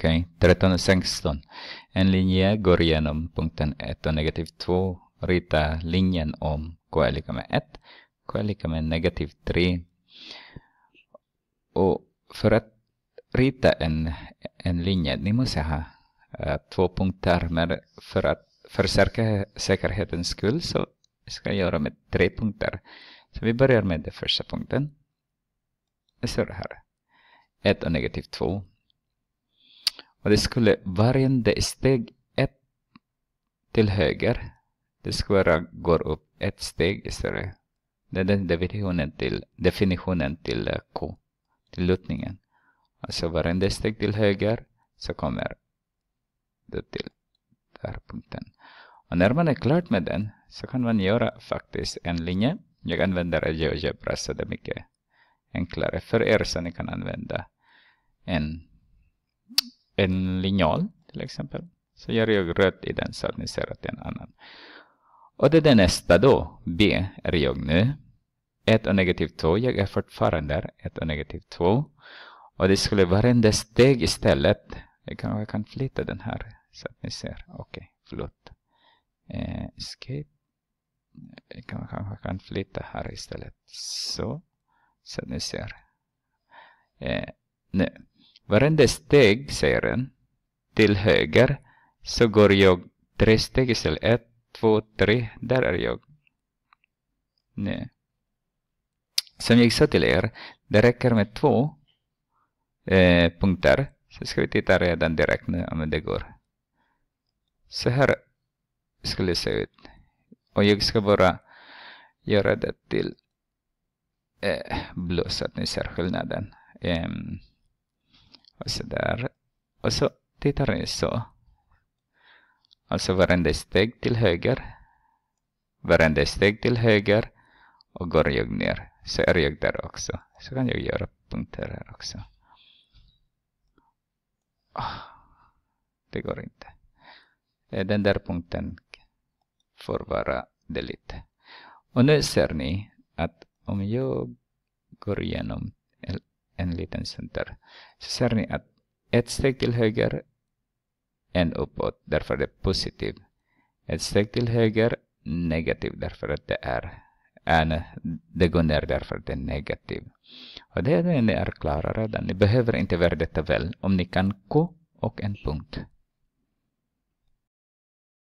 Okej, 13 och 16. En linje går igenom punkten 1 och negativ 2. Rita linjen om k är lika med 1. K är lika med negativ 3. Och för att rita en linje, ni måste ha 2 punkter. Men för säkerhetens skull så ska jag göra med 3 punkter. Så vi börjar med den första punkten. Det står här. 1 och negativ 2. Och det skulle varje steg 1 till höger. Det skulle gå upp ett steg istället. Det är den definitionen till K. Till lutningen. Alltså varje steg till höger så kommer det till den här punkten. Och när man är klart med den så kan man göra faktiskt en linje. Jag använder GeoGebra så det är mycket enklare för er så ni kan använda en linjal till exempel. Så gör jag rött i den så att ni ser att det är en annan. Och det är det nästa då. B är jag nu. 1 och negativ 2. Jag är fortfarande där. 1 och negativ 2. Och det skulle varenda steg istället. Jag kan flytta den här så att ni ser. Okej, förlåt. Escape. Jag kan flytta här istället. Så att ni ser. Nu. Varenda steg, säger den, till höger så går jag 3 steg istället. 1, 2, 3. Där är jag. Nu. Som jag sa till er, det räcker med 2 punkter. Så ska vi titta redan direkt nu om det går. Så här skulle det se ut. Och jag ska bara göra det till blå så att ni ser skillnaden. Och så där. Och så tittar ni så. Alltså varenda steg till höger. Varenda steg till höger. Och går jag ner. Så är jag där också. Så kan jag göra punkter här också. Det går inte. Den där punkten får vara delete. Och nu ser ni att om jag går igenom en liten center så ser ni att ett steg till höger en uppåt därför det är positiv. Ett steg till höger negativ därför att det går ner därför att det är negativ. Och det är klara redan. Ni behöver inte värdetabell om ni kan K och en punkt.